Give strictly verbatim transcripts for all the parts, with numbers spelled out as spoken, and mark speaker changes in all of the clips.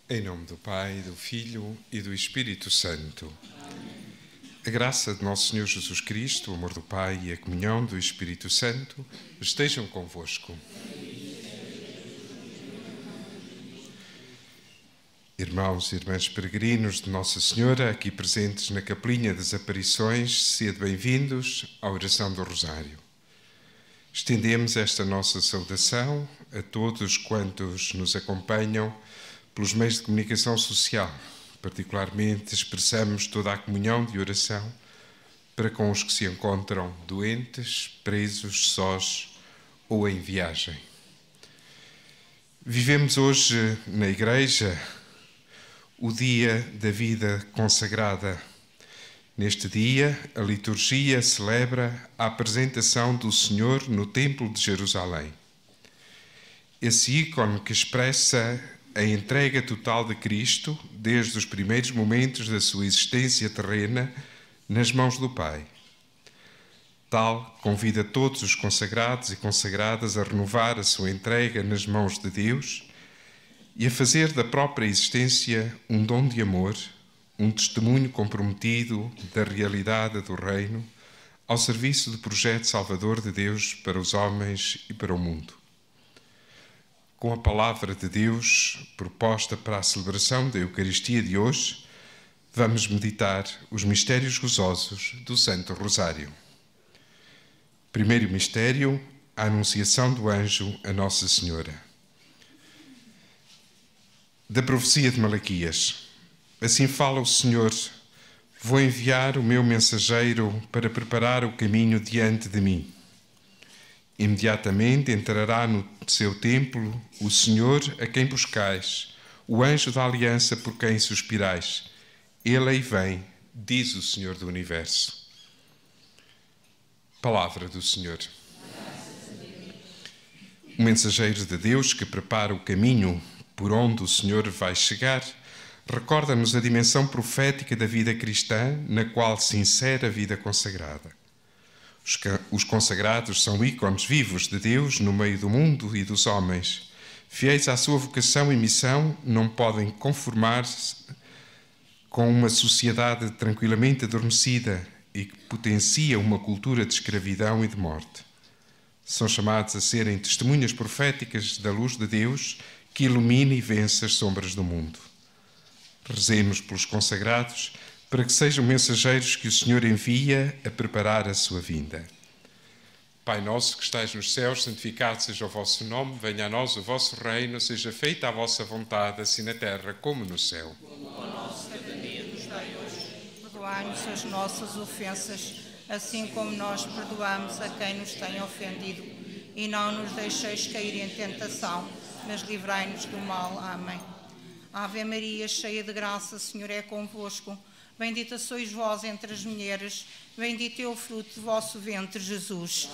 Speaker 1: Em nome do Pai, do Filho e do Espírito Santo. A graça de nosso Senhor Jesus Cristo, o amor do Pai e a comunhão do Espírito Santo estejam convosco. Irmãos e irmãs peregrinos de Nossa Senhora, aqui presentes na Capelinha das Aparições, sede bem-vindos à oração do Rosário. Estendemos esta nossa saudação a todos quantos nos acompanham pelos meios de comunicação social. Particularmente expressamos toda a comunhão de oração para com os que se encontram doentes, presos, sós ou em viagem. Vivemos hoje na Igreja o dia da vida consagrada. Neste dia, a liturgia celebra a apresentação do Senhor no Templo de Jerusalém. Esse ícone que expressa a entrega total de Cristo, desde os primeiros momentos da sua existência terrena, nas mãos do Pai. Tal convida todos os consagrados e consagradas a renovar a sua entrega nas mãos de Deus e a fazer da própria existência um dom de amor, um testemunho comprometido da realidade do reino, ao serviço do projeto salvador de Deus para os homens e para o mundo. Com a palavra de Deus proposta para a celebração da Eucaristia de hoje, vamos meditar os mistérios gozosos do Santo Rosário. Primeiro mistério, a anunciação do anjo a Nossa Senhora. Da profecia de Malaquias. Assim fala o Senhor: vou enviar o meu mensageiro para preparar o caminho diante de mim. Imediatamente entrará no seu templo o Senhor a quem buscais, o anjo da aliança por quem suspirais. Ele aí vem, diz o Senhor do Universo. Palavra do Senhor. O mensageiro de Deus que prepara o caminho por onde o Senhor vai chegar recorda-nos a dimensão profética da vida cristã na qual se insere a vida consagrada. Os consagrados são ícones vivos de Deus no meio do mundo e dos homens. Fiéis à sua vocação e missão, não podem conformar-se com uma sociedade tranquilamente adormecida e que potencia uma cultura de escravidão e de morte. São chamados a serem testemunhas proféticas da luz de Deus que ilumina e vence as sombras do mundo. Rezemos pelos consagrados, para que sejam mensageiros que o Senhor envia a preparar a sua vinda. Pai nosso que estais nos céus, santificado seja o vosso nome, venha a nós o vosso reino, seja feita a vossa vontade, assim na terra como no céu.
Speaker 2: O pão nosso cada dia nos dai hoje. Perdoai-nos as nossas ofensas, assim como nós perdoamos a quem nos tem ofendido. E não nos deixeis cair em tentação, mas livrai-nos do mal. Amém. Ave Maria, cheia de graça, o Senhor é convosco. Bendita sois vós entre as mulheres, bendito é o fruto do vosso ventre, Jesus.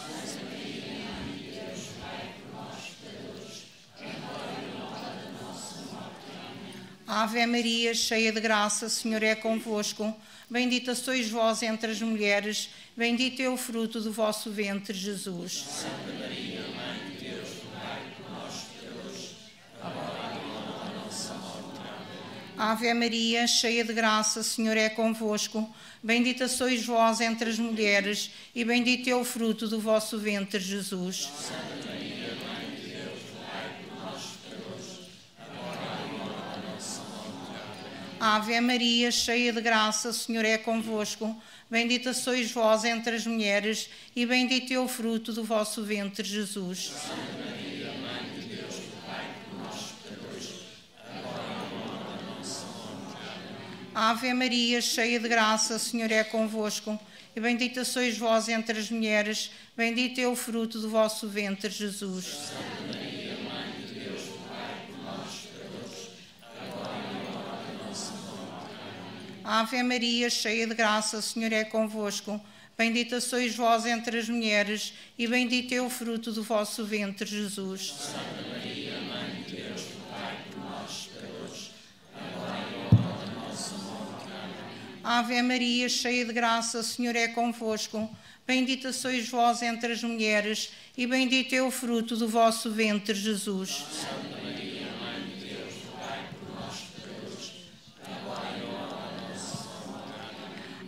Speaker 2: Ave Maria, cheia de graça, o Senhor é convosco. Bendita sois vós entre as mulheres, bendito é o fruto do vosso ventre, Jesus. Santa Maria, Mãe de Deus, rogai por nós, pecadores, agora e na hora da nossa morte. Ave Maria, cheia de graça, o Senhor é convosco. Bendita sois vós entre as mulheres, e bendito é o fruto do vosso ventre, Jesus. Santa Maria, Mãe de Deus, rogai por nós, pecadores, agora e na hora da nossa morte. Ave Maria, cheia de graça, o Senhor é convosco. Bendita sois vós entre as mulheres, e bendito é o fruto do vosso ventre, Jesus. Santa Maria, Mãe de Deus, rogai por nós, pecadores, agora e na hora da nossa morte. Ave Maria, cheia de graça, o Senhor é convosco. E bendita sois vós entre as mulheres, bendito é o fruto do vosso ventre, Jesus. Santa Maria, Mãe de Deus, rogai por nós, pecadores, agora e na hora da nossa morte. Ave Maria, cheia de graça, o Senhor é convosco. Bendita sois vós entre as mulheres, e bendito é o fruto do vosso ventre, Jesus. Santa Maria, Mãe de Deus, rogai por nós, pecadores, agora e na hora da nossa morte. Ave Maria, cheia de graça, o Senhor é convosco. Bendita sois vós entre as mulheres, e bendito é o fruto do vosso ventre, Jesus. Santa Maria, Mãe de Deus, rogai por nós, pecadores,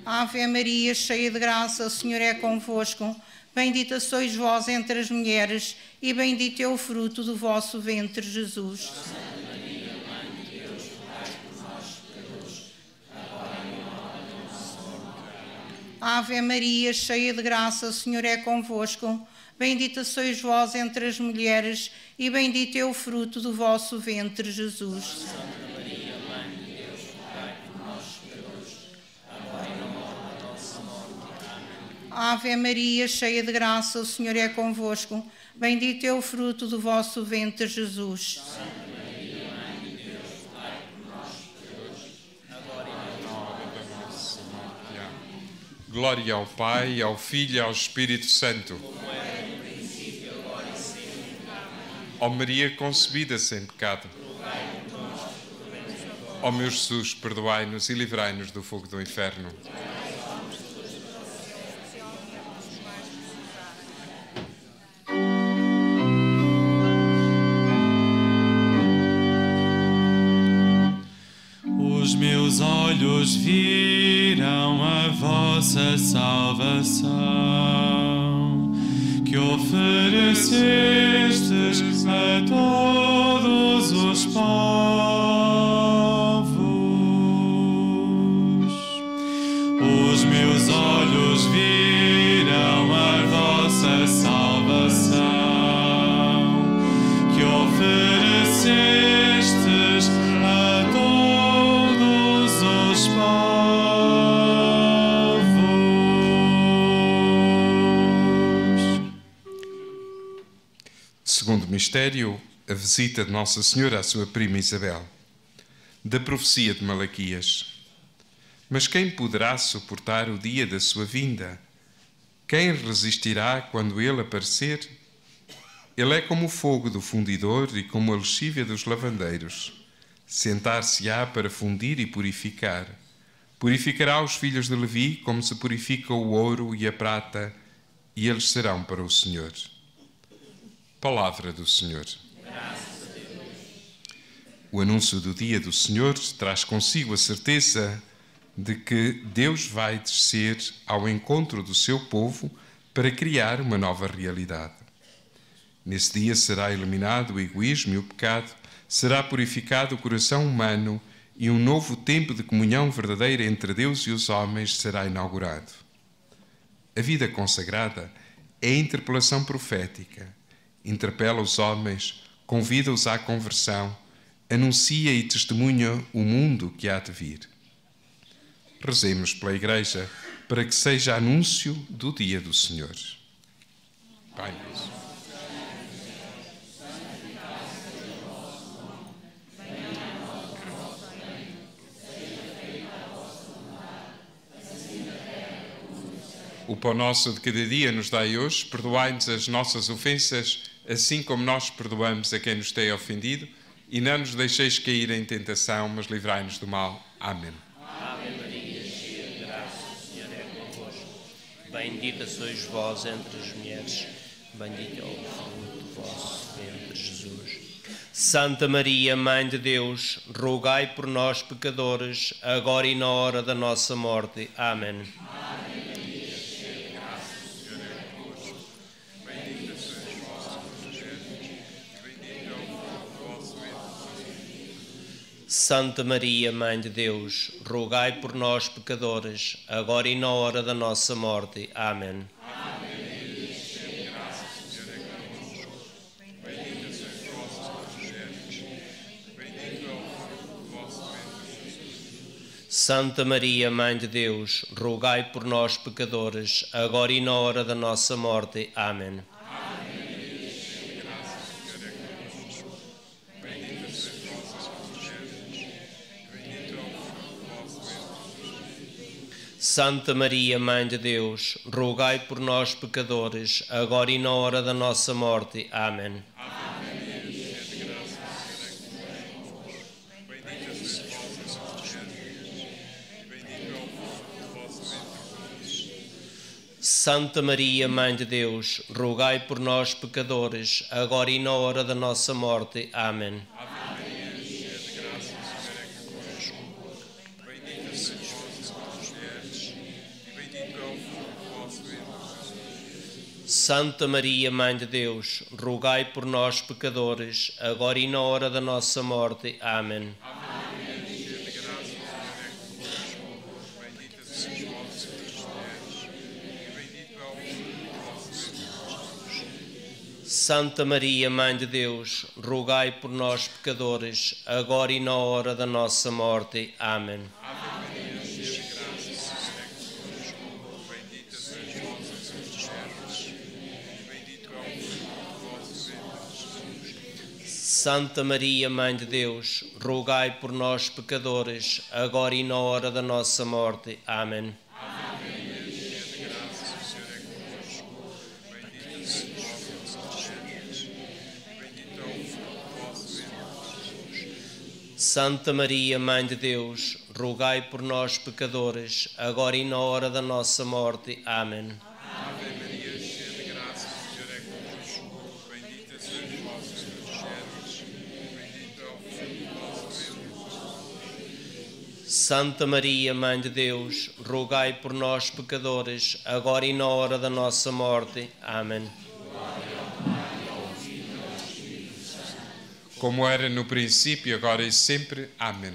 Speaker 2: Ave Maria, cheia de graça, o Senhor é convosco. Bendita sois vós entre as mulheres, e bendito é o fruto do vosso ventre, Jesus.
Speaker 3: Santa Maria, Mãe de Deus, rogai por nós, pecadores, agora e na hora da nossa morte.
Speaker 2: Ave Maria, cheia de graça, o Senhor é convosco. Bendita sois vós entre as mulheres, e bendito é o fruto do vosso ventre, Jesus.
Speaker 3: Santa Maria, Mãe de Deus, rogai por nós, pecadores, agora e na hora da nossa morte. Amém.
Speaker 2: Ave Maria, cheia de graça, o Senhor é convosco. Bendito é o fruto do vosso ventre, Jesus.
Speaker 3: Santa Maria, Mãe de Deus, rogai por nós, pecadores, agora e na hora da nossa morte. Amém.
Speaker 1: Glória ao Pai, ao Filho e ao Espírito Santo.
Speaker 3: Como era no princípio, agora e sempre.
Speaker 1: Ó Maria concebida sem pecado.
Speaker 3: Rogai por nós, pecadores, agora.
Speaker 1: Ó meu Jesus, perdoai-nos e livrai-nos do fogo do inferno.
Speaker 4: Os meus olhos viram a vossa salvação, que oferecestes a todos os povos. Os meus olhos viram a vossa salvação, que oferecestes a todos os povos.
Speaker 1: Segundo mistério, a visita de Nossa Senhora à sua prima Isabel. Da profecia de Malaquias. Mas quem poderá suportar o dia da sua vinda? Quem resistirá quando ele aparecer? Ele é como o fogo do fundidor e como a lexívia dos lavandeiros. Sentar-se-á para fundir e purificar. Purificará os filhos de Levi como se purifica o ouro e a prata, e eles serão para o Senhor. Palavra do Senhor. O anúncio do dia do Senhor traz consigo a certeza de que Deus vai descer ao encontro do seu povo para criar uma nova realidade. Nesse dia será eliminado o egoísmo e o pecado, será purificado o coração humano e um novo tempo de comunhão verdadeira entre Deus e os homens será inaugurado. A vida consagrada é a interpelação profética. Interpela os homens, convida-os à conversão, anuncia e testemunha o mundo que há de vir. Rezemos pela Igreja para que seja anúncio do dia do Senhor. Pai nosso. O pão nosso de cada dia nos dai hoje, perdoai-nos as nossas ofensas, assim como nós perdoamos a quem nos tem ofendido, e não nos deixeis cair em tentação, mas livrai-nos do mal. Amém.
Speaker 3: Ave Maria, cheia de graça, o Senhor é convosco. Bendita sois vós entre as mulheres, bendito é o fruto do vosso ventre, Jesus. Santa Maria, Mãe de Deus, rogai por nós, pecadores, agora e na hora da nossa morte. Amém. Santa Maria, Mãe de Deus, rogai por nós, pecadores, agora e na hora da nossa morte. Amém. Santa Maria, Mãe de Deus, rogai por nós, pecadores, agora e na hora da nossa morte. Amém. Santa Maria, Mãe de Deus, rogai por nós, pecadores, agora e na hora da nossa morte. Amém. Santa Maria, Mãe de Deus, rogai por nós, pecadores, agora e na hora da nossa morte. Amém. Santa Maria, Mãe de Deus, rogai por nós, pecadores, agora e na hora da nossa morte. Amém. Santa Maria, Mãe de Deus, rogai por nós, pecadores, agora e na hora da nossa morte. Amém. Santa Maria, Mãe de Deus, rogai por nós, pecadores, agora e na hora da nossa morte. Amém. Santa Maria, Mãe de Deus, rogai por nós, pecadores, agora e na hora da nossa morte. Amém.
Speaker 1: Ave Maria, cheia de graça, o Senhor é convosco. Bendita sois vós entre as mulheres, bendito é o fruto do vosso ventre.
Speaker 3: Santa Maria, Mãe de Deus, rogai por nós, pecadores, agora e na hora da nossa morte. Amém.
Speaker 1: Como era no princípio, agora e sempre. Amém.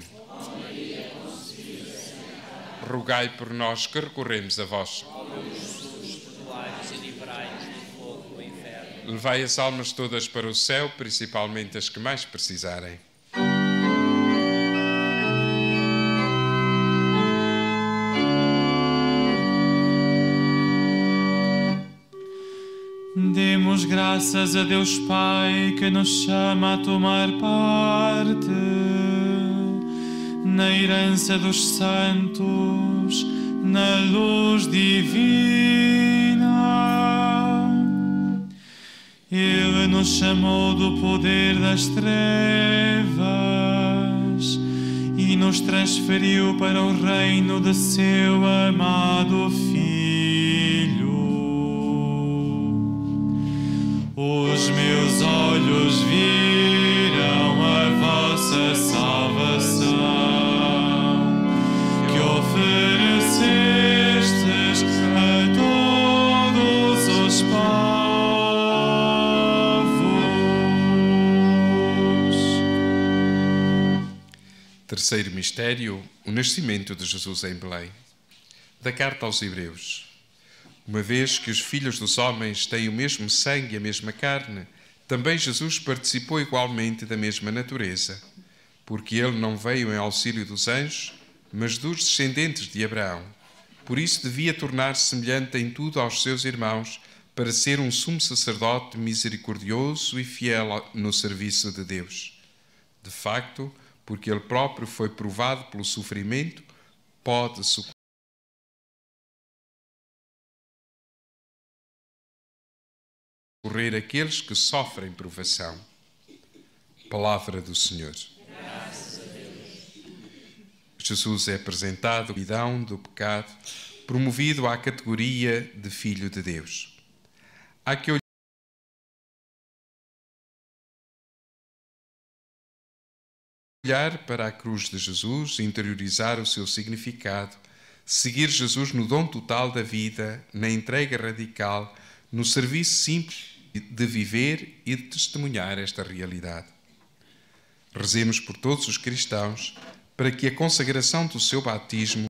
Speaker 1: Rogai por nós que recorremos a vós. Levai as almas todas para o céu, principalmente as que mais precisarem.
Speaker 4: Demos graças a Deus Pai que nos chama a tomar parte na herança dos santos, na luz divina. Ele nos chamou do poder das trevas e nos transferiu para o reino de seu amado Filho. Os meus olhos viram a vossa salvação, que oferecestes a todos os povos.
Speaker 1: Terceiro mistério, o nascimento de Jesus em Belém. Da carta aos Hebreus. Uma vez que os filhos dos homens têm o mesmo sangue e a mesma carne, também Jesus participou igualmente da mesma natureza, porque ele não veio em auxílio dos anjos, mas dos descendentes de Abraão. Por isso devia tornar-se semelhante em tudo aos seus irmãos, para ser um sumo sacerdote misericordioso e fiel no serviço de Deus. De facto, porque ele próprio foi provado pelo sofrimento, pode suportar correr aqueles que sofrem provação. Palavra do Senhor.
Speaker 3: Graças a Deus.
Speaker 1: Jesus é apresentado perdão do pecado, promovido à categoria de Filho de Deus. Há que olhar para a cruz de Jesus, interiorizar o seu significado, seguir Jesus no dom total da vida, na entrega radical, no serviço simples de viver e de testemunhar esta realidade. Rezemos por todos os cristãos para que a consagração do seu batismo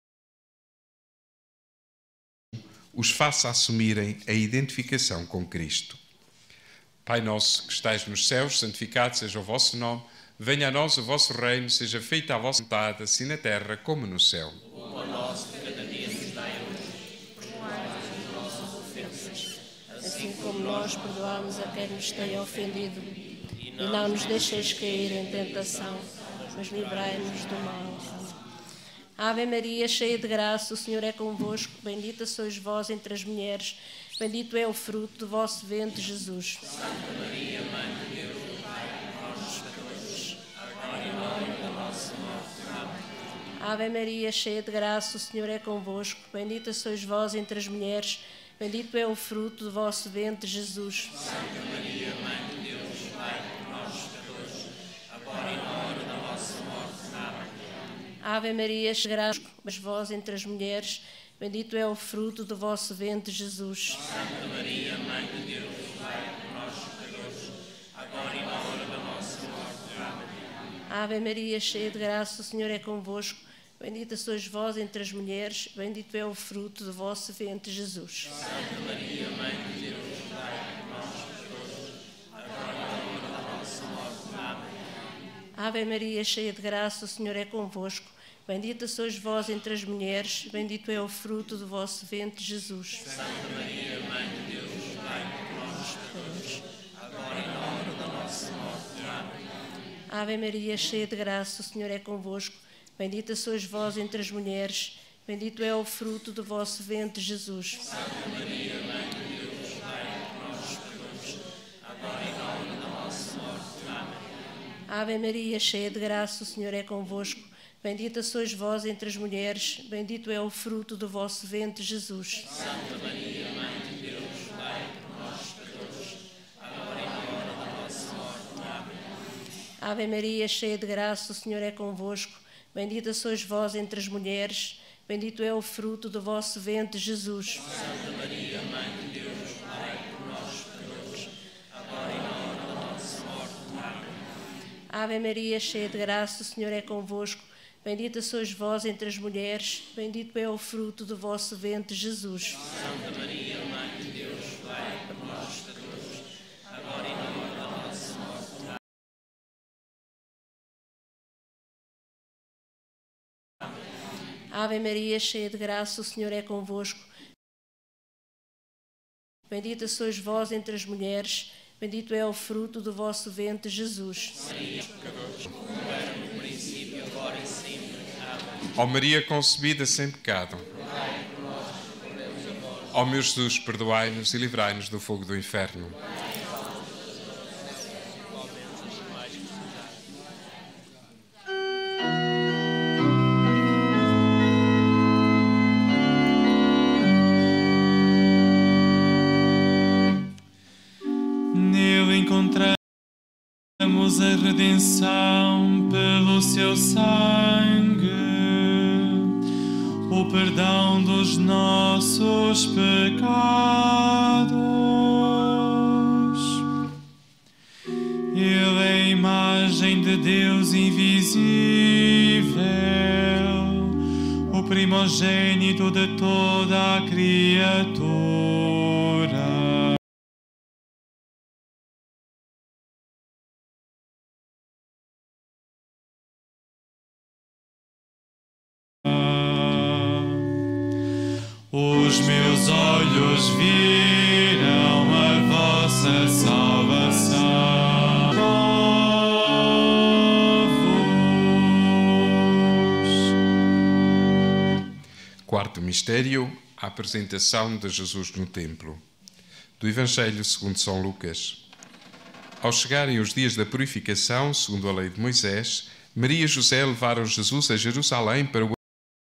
Speaker 1: os faça assumirem a identificação com Cristo. Pai nosso que estais nos céus, santificado seja o vosso nome, venha a nós o vosso reino, seja feita a vossa vontade, assim na terra como no céu.
Speaker 3: O pão nosso de cada dia nos dai hoje, perdoai-nos as nossas ofensas,
Speaker 5: assim como nós perdoamos a quem nos tem ofendido. E não nos deixeis cair em tentação, mas livrai-nos do mal. Ave Maria, cheia de graça, o Senhor é convosco. Bendita sois vós entre as mulheres, bendito é o fruto do vosso ventre, Jesus.
Speaker 3: Santa Maria, Mãe de Deus, rogai por nós, pecadores, agora e na hora da nossa morte. Amém.
Speaker 5: Ave Maria, cheia de graça, o Senhor é convosco. Bendita sois vós entre as mulheres, bendito é o fruto do vosso ventre, Jesus.
Speaker 3: Santa Maria, Mãe de Deus, rogai por nós, pecadores, agora e na hora da nossa morte. Amém.
Speaker 5: Ave Maria, cheia de graça, mas vós entre as mulheres, bendito é o fruto do vosso ventre, Jesus.
Speaker 3: Santa Maria, Mãe
Speaker 5: Ave Maria, cheia de graça, o Senhor é convosco. Bendita sois vós entre as mulheres, bendito é o fruto do vosso ventre, Jesus.
Speaker 3: Santa Maria, Mãe de Deus, rogai por nós, pecadores, agora e na hora da nossa morte. Amém.
Speaker 5: Ave Maria, cheia de graça, o Senhor é convosco. Bendita sois vós entre as mulheres, bendito é o fruto do vosso ventre, Jesus.
Speaker 3: Santa Maria, Mãe de Deus, rogai por nós, pecadores, agora e na hora da nossa morte. Amém.
Speaker 5: Ave Maria, cheia de graça, o Senhor é convosco. Bendita sois vós entre as mulheres, bendito é o fruto do vosso ventre, Jesus.
Speaker 3: Santa Maria, Mãe de Deus, rogai por nós, pecadores, agora e na hora da nossa morte. Amém.
Speaker 5: Ave Maria, cheia de graça, o Senhor é convosco. Bendita sois vós entre as mulheres, bendito é o fruto do vosso ventre, Jesus.
Speaker 3: Santa Maria, Mãe de Deus, rogai por nós, pecadores, agora e na hora da nossa morte. Amém.
Speaker 5: Ave Maria, cheia de graça, o Senhor é convosco. Bendita sois vós entre as mulheres, bendito é o fruto do vosso ventre, Jesus.
Speaker 3: Santa Maria, Mãe de Deus, rogai por nós, pecadores, agora e na hora da nossa morte. Amém.
Speaker 5: Ave Maria, cheia de graça, o Senhor é convosco. Bendita sois vós entre as mulheres, bendito é o fruto do vosso ventre, Jesus.
Speaker 3: Santa Maria, Mãe de Deus, rogai por nós, pecadores, agora e na hora da nossa morte.
Speaker 5: Ave Maria, cheia de graça, o Senhor é convosco. Bendita sois vós entre as mulheres, bendito é o fruto do vosso ventre, Jesus.
Speaker 3: Maria, pecadores, como era no princípio, agora e sempre. Amém.
Speaker 1: Ó Maria concebida sem pecado, ó meu Jesus, perdoai-nos e livrai-nos do fogo do inferno.
Speaker 4: Nele encontramos a redenção pelo seu sangue, o perdão dos nossos pecados. Ele é a imagem de Deus invisível, o primogênito de toda a criatura. Os meus olhos viram a vossa salvação.
Speaker 1: Quarto mistério, a apresentação de Jesus no templo. Do Evangelho segundo São Lucas. Ao chegarem os dias da purificação, segundo a lei de Moisés, Maria e José levaram Jesus a Jerusalém para o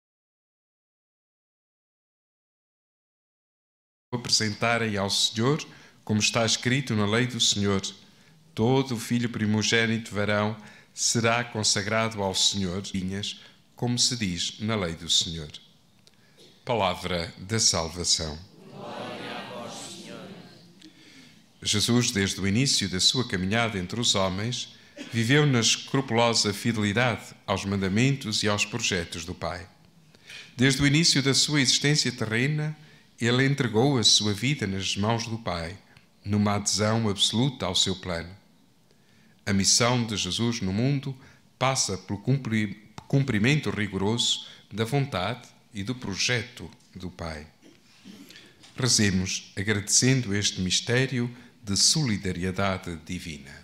Speaker 1: apresentarem ao Senhor, como está escrito na lei do Senhor: todo o filho primogênito varão será consagrado ao Senhor, como se diz na lei do Senhor. Palavra da salvação.
Speaker 3: Glória a vós, Senhor.
Speaker 1: Jesus, desde o início da sua caminhada entre os homens, viveu na escrupulosa fidelidade aos mandamentos e aos projetos do Pai. Desde o início da sua existência terrena, ele entregou a sua vida nas mãos do Pai, numa adesão absoluta ao seu plano. A missão de Jesus no mundo passa pelo cumprimento rigoroso da vontade e do projeto do Pai. Rezemos agradecendo este mistério de solidariedade divina.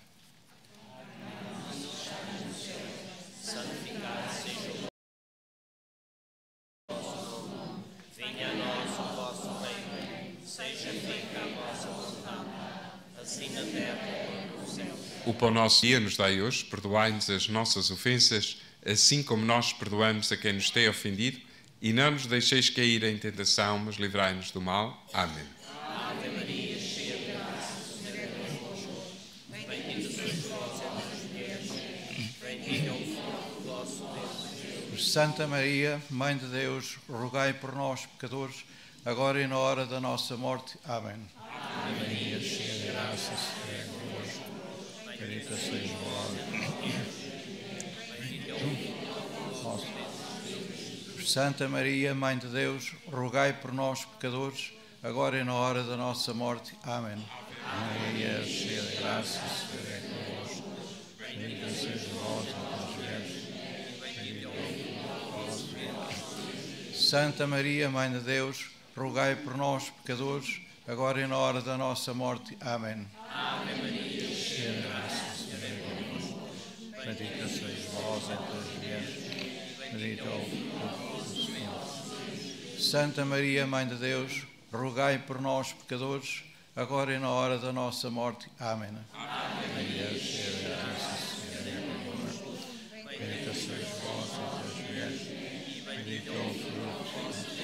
Speaker 1: O pão nosso dia nos dai hoje, perdoai-nos as nossas ofensas, assim como nós perdoamos a quem nos tem ofendido, e não nos deixeis cair em tentação, mas livrai-nos do mal. Amém.
Speaker 3: Ave Maria, cheia de graça, o Senhor é convosco. Bendita sois vós entre as mulheres, bendito é o fruto do vosso ventre, Jesus.
Speaker 6: Santa Maria, Mãe de Deus, rogai por nós, pecadores, agora e na hora da nossa morte. Amém.
Speaker 3: Ave Maria, cheia de graça, o Senhor é convosco. Bendita sois vós entre as mulheres,
Speaker 6: Santa Maria, Mãe de Deus, rogai por nós, pecadores, agora e na hora da nossa morte. Amém. Maria, cheia de graça, o Senhor é convosco. Bendita sois vós entre as mulheres, bendito é o fruto do vosso ventre. Santa Maria, Mãe de Deus, rogai por nós, pecadores, agora e na hora da nossa morte. Amém.
Speaker 3: Ave Maria, cheia de graça, o Senhor é convosco.
Speaker 6: Bendita sois vós entre as mulheres, bendito é o fruto do vosso ventre. Santa Maria, Mãe de Deus, rogai por nós, pecadores, agora e na hora da nossa morte. Amém.
Speaker 3: Ave
Speaker 6: Maria, cheia de graça, o Senhor é convosco. Bendita sois vós entre as mulheres, bendito é o fruto do vosso ventre.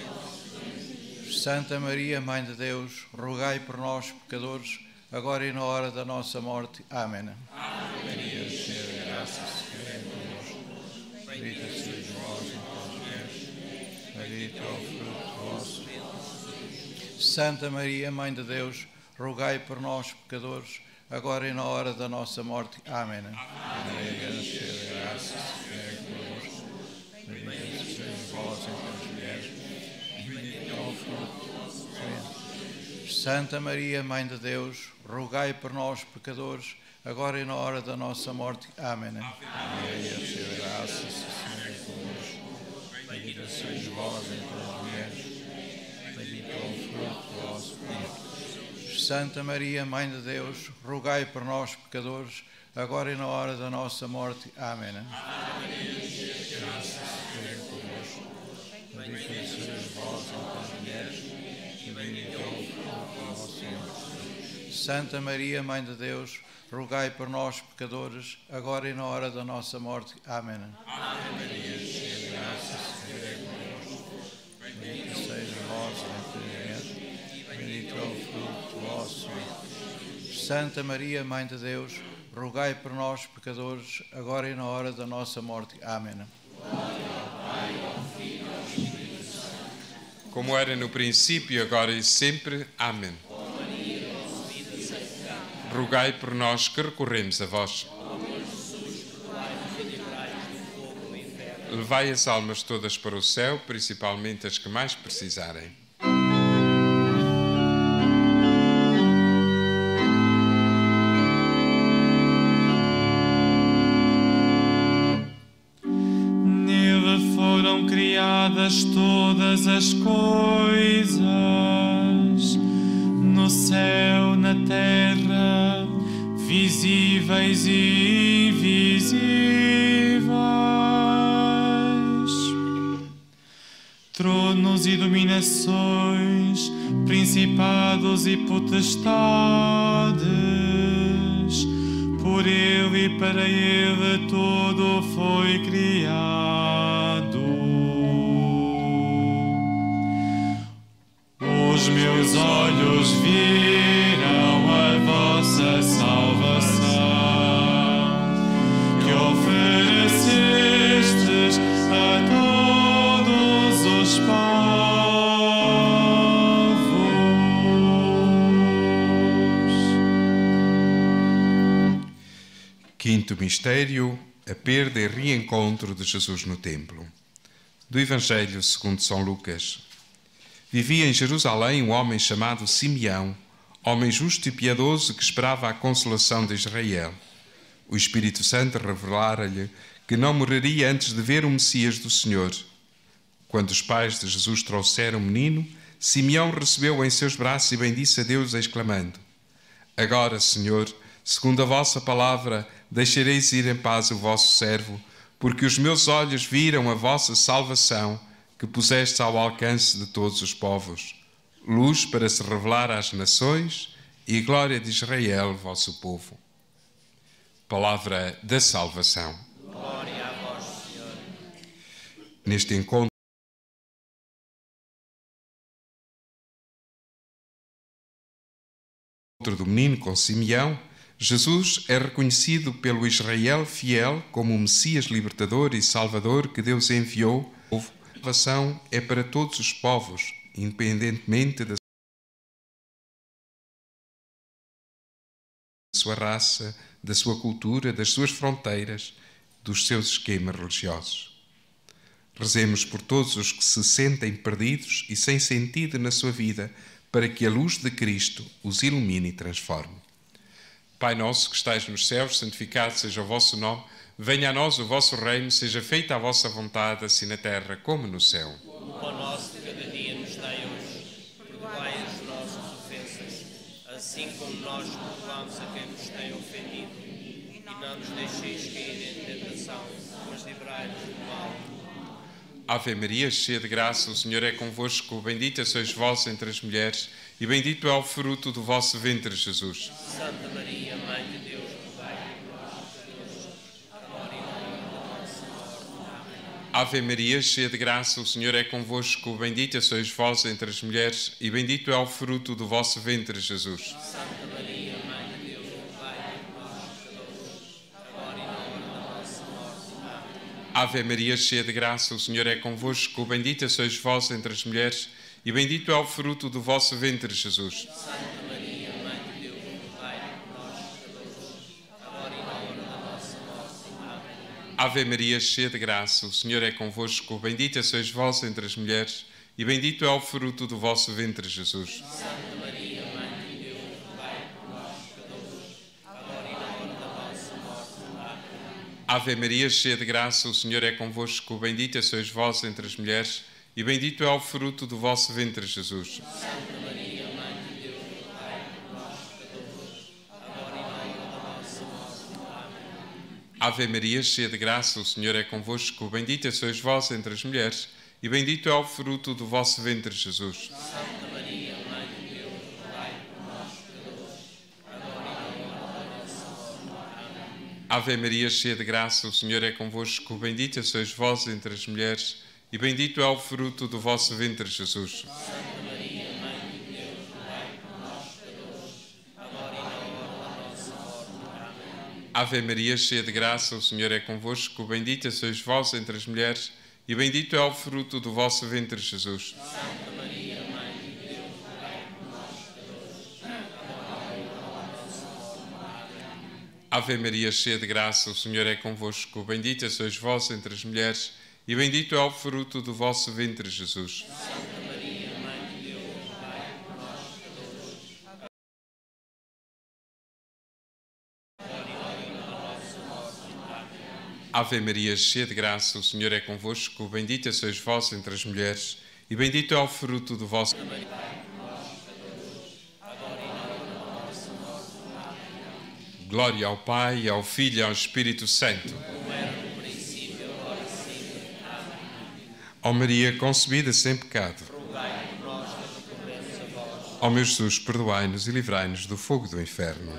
Speaker 6: Santa Maria, Mãe de Deus, rogai por nós, pecadores, agora e na hora da nossa morte. Amém.
Speaker 3: Ave
Speaker 6: Maria, cheia de graça, o Senhor é convosco. Bendita sois vós entre as mulheres, bendito é o fruto do vosso ventre. Santa Maria, Mãe de Deus, rogai por nós, pecadores, agora e na hora da nossa morte. Amém. Maria, cheia de graça, o Senhor é convosco. Bendita sois vós entre as mulheres, bendito é o fruto do vosso ventre. Santa Maria, Mãe de Deus, rogai por nós, pecadores, agora e na hora da nossa morte. Amém. Maria, cheia de graça, o Senhor é convosco. Bendita sois vós entre as mulheres, bendito é o fruto do vosso ventre. Santa Maria, Mãe de Deus, rogai por nós, pecadores, agora e na hora da nossa morte. Amém.
Speaker 3: Maria, cheia de graça, o Senhor é convosco.
Speaker 6: Bendita sois vós entre as mulheres, bendito é o fruto do vosso ventre. Santa Maria, Mãe de Deus, rogai por nós, pecadores, agora e na hora da nossa morte. Amém.
Speaker 3: Ave Maria, cheia de graça, o Senhor é convosco.
Speaker 6: Bendita sois vós entre as mulheres, bendito é o fruto do vosso ventre. Santa Maria, Mãe de Deus, rogai por nós, pecadores, agora e na hora da nossa morte. Amém.
Speaker 1: Como era no princípio, agora e sempre. Amém. Rogai por nós que recorremos a vós. Levai as almas todas para o céu, principalmente as que mais precisarem.
Speaker 4: Nele foram criadas todas as coisas, no céu, na terra, visíveis e invisíveis, tronos e dominações, principados e potestades, por ele e para ele tudo foi criado. Os meus olhos viram a vossa salvação, que oferecestes a todos os povos.
Speaker 1: Quinto mistério, a perda e reencontro de Jesus no templo. Do Evangelho segundo São Lucas. Vivia em Jerusalém um homem chamado Simeão, homem justo e piedoso que esperava a consolação de Israel. O Espírito Santo revelara-lhe que não morreria antes de ver o Messias do Senhor. Quando os pais de Jesus trouxeram o menino, Simeão recebeu-o em seus braços e bendisse a Deus, exclamando: Agora, Senhor, segundo a vossa palavra, deixareis ir em paz o vosso servo, porque os meus olhos viram a vossa salvação, que puseste ao alcance de todos os povos, luz para se revelar às nações e glória de Israel, vosso povo. Palavra da salvação.
Speaker 3: Glória a vós, Senhor.
Speaker 1: Neste encontro do menino com Simeão, Jesus é reconhecido pelo Israel fiel como o Messias libertador e salvador que Deus enviou. A salvação é para todos os povos, independentemente da sua raça, da sua cultura, das suas fronteiras, dos seus esquemas religiosos. Rezemos por todos os que se sentem perdidos e sem sentido na sua vida, para que a luz de Cristo os ilumine e transforme. Pai nosso que estais nos céus, santificado seja o vosso nome. Venha a nós o vosso reino, seja feita a vossa vontade, assim na terra como no céu.
Speaker 3: O pão nosso de cada dia nos dai hoje. Perdoai as nossas ofensas, assim como nós perdoamos a quem nos tem ofendido. E não nos deixeis cair em tentação, mas livrai-nos do mal.
Speaker 1: Ave Maria, cheia de graça, o Senhor é convosco. Bendita sois vós entre as mulheres, e bendito é o fruto do vosso ventre, Jesus.
Speaker 3: Santa Maria, Mãe de Deus, rogai por nós, pecadores, agora e na hora da nossa morte. Amém.
Speaker 1: Ave Maria, cheia de graça, o Senhor é convosco. Bendita sois vós entre as mulheres, e bendito é o fruto do vosso ventre, Jesus.
Speaker 3: Santa Maria, Mãe de Deus, rogai por nós, pecadores, agora e na hora da nossa morte. Amém.
Speaker 1: Ave Maria, cheia de graça, o Senhor é convosco. Bendita sois vós entre as mulheres, e bendito é o fruto do vosso ventre, Jesus.
Speaker 3: Santa Maria, Mãe de Deus, rogai por nós, pecadores, agora e na hora da nossa morte. Amém.
Speaker 1: Ave Maria, cheia de graça, o Senhor é convosco. Bendita sois vós entre as mulheres, e bendito é o fruto do vosso ventre, Jesus.
Speaker 3: Santa Maria, Mãe de Deus, rogai por nós, pecadores, agora e na hora da nossa morte. Amém.
Speaker 1: Ave Maria, cheia de graça, o Senhor é convosco. Bendita sois vós entre as mulheres, e bendito é o fruto do vosso ventre, Jesus.
Speaker 3: Santa Maria, Mãe de Deus, rogai por nós, pecadores, agora e na hora da nossa morte. Amém.
Speaker 1: Ave Maria, cheia de graça, o Senhor é convosco. Bendita sois vós entre as mulheres, e bendito é o fruto do vosso ventre, Jesus.
Speaker 3: Santa Maria, Mãe de Deus, rogai por nós, pecadores, agora e na hora da nossa morte. Amém.
Speaker 1: Ave Maria, cheia de graça, o Senhor é convosco. Bendita sois vós entre as mulheres, e bendito é o fruto do vosso ventre, Jesus.
Speaker 3: Santa Maria, Mãe de Deus, rogai por nós, pecadores, agora e na hora da nossa morte. Amém.
Speaker 1: Ave Maria, cheia de graça, o Senhor é convosco. Bendita sois vós entre as mulheres, e bendito é o fruto do vosso ventre, Jesus.
Speaker 3: Santa Maria, Mãe de Deus, rogai por nós, pecadores, agora e na hora da nossa morte. Amém.
Speaker 1: Ave Maria, cheia de graça, o Senhor é convosco. Bendita sois vós entre as mulheres, e bendito é o fruto do vosso ventre, Jesus.
Speaker 3: Santa Maria, Mãe de Deus, rogai por nós, pecadores, agora e na hora da nossa morte. Amém.
Speaker 1: Ave Maria, cheia de graça, o Senhor é convosco. Bendita sois vós entre as mulheres, e bendito é o fruto do vosso ventre. Glória ao Pai, ao Filho e ao Espírito Santo. Ó Maria, concebida sem pecado. Ó meu Jesus, perdoai-nos e livrai-nos do fogo do inferno.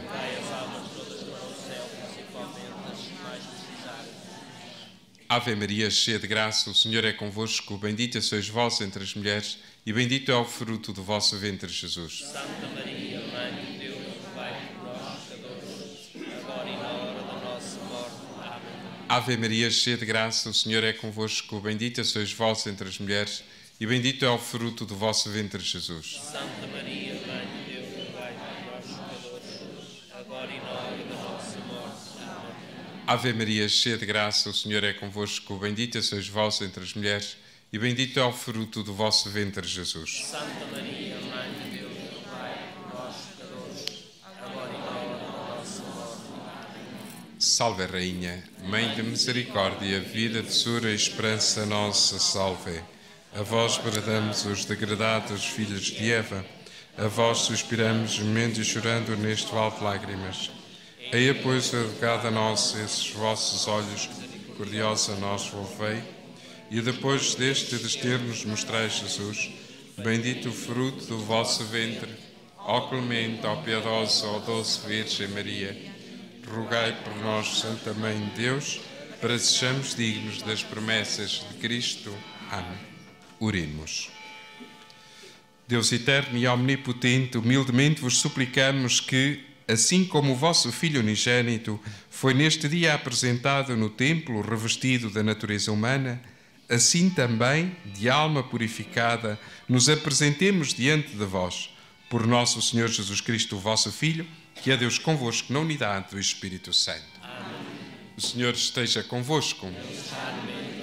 Speaker 1: Ave Maria, cheia de graça, o Senhor é convosco. Bendita sois vós entre as mulheres, e bendito é o fruto do vosso ventre, Jesus.
Speaker 3: Santa Maria, Mãe de Deus, rogai por nós, pecadores, agora e na hora da nossa morte. Amém.
Speaker 1: Ave Maria, cheia de graça, o Senhor é convosco. Bendita sois vós entre as mulheres, e bendito é o fruto do vosso ventre, Jesus.
Speaker 3: Santa Maria, Mãe de Deus, rogai por nós, pecadores, agora e na hora da nossa morte. Amém.
Speaker 1: Ave Maria, cheia de graça, o Senhor é convosco. Bendita sois vós entre as mulheres, e bendito é o fruto do vosso ventre, Jesus.
Speaker 3: Santa Maria, Mãe de Deus, rogai por nós, pecadores, agora e na hora da nossa morte. Amém.
Speaker 1: Salve, Rainha, Mãe de misericórdia, vida, tesoura e esperança nossa, salve. A vós bradamos os degradados filhos de Eva, a vós suspiramos, gemendo e chorando neste vale de lágrimas. Eia, pois, advogada nossa, esses vossos olhos misericordiosa nós volvei, e depois deste desterro-nos mostrai Jesus, bendito o fruto do vosso ventre, ó clemente, ó piedosa, ó doce Virgem Maria, rogai por nós, Santa Mãe de Deus, para sejamos dignos das promessas de Cristo. Amém. Oremos. Deus eterno e omnipotente, humildemente vos suplicamos que, assim como o vosso Filho unigênito foi neste dia apresentado no templo revestido da natureza humana, assim também, de alma purificada, nos apresentemos diante de vós, por nosso Senhor Jesus Cristo, o vosso Filho, que é Deus convosco na unidade do Espírito Santo.
Speaker 3: Amém.
Speaker 1: O Senhor esteja convosco.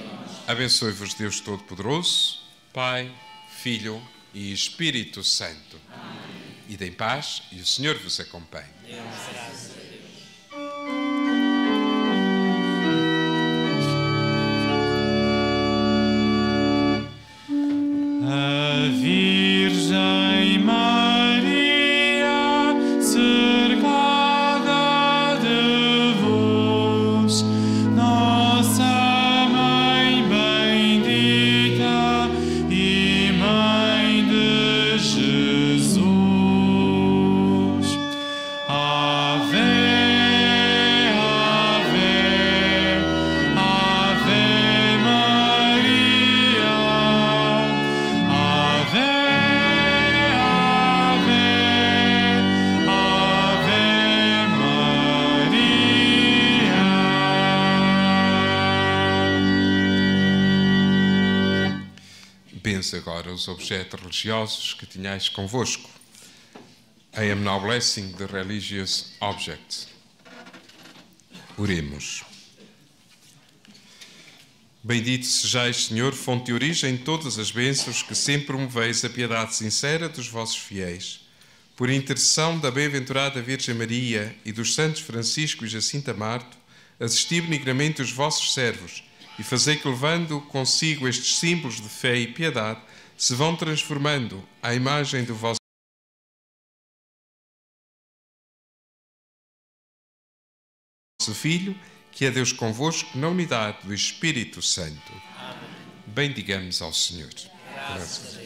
Speaker 1: Abençoe-vos Deus Todo-Poderoso, Pai, Filho e Espírito Santo.
Speaker 3: Amém.
Speaker 1: Ide em paz e o Senhor vos acompanhe.
Speaker 3: Deus, graças a Deus.
Speaker 4: A Virgem Maria, cercada de vós, nossa Mãe bendita e Mãe de Jesus. Ave, Ave, Ave Maria. Ave, Ave, Ave Maria.
Speaker 1: Benze agora os objetos religiosos que tenhais convosco. I am now blessing the religious objects. Oremos. Bendito sejais, Senhor, fonte de origem de todas as bênçãos, que sempre promoveis a piedade sincera dos vossos fiéis. Por intercessão da bem-aventurada Virgem Maria e dos santos Francisco e Jacinta Marto, assisti benignamente os vossos servos e fazei que, levando consigo estes símbolos de fé e piedade, se vão transformando à imagem do vosso Filho, que é Deus convosco, na unidade do Espírito Santo.
Speaker 3: Amém.
Speaker 1: Bendigamos ao Senhor.
Speaker 3: Graças a Deus.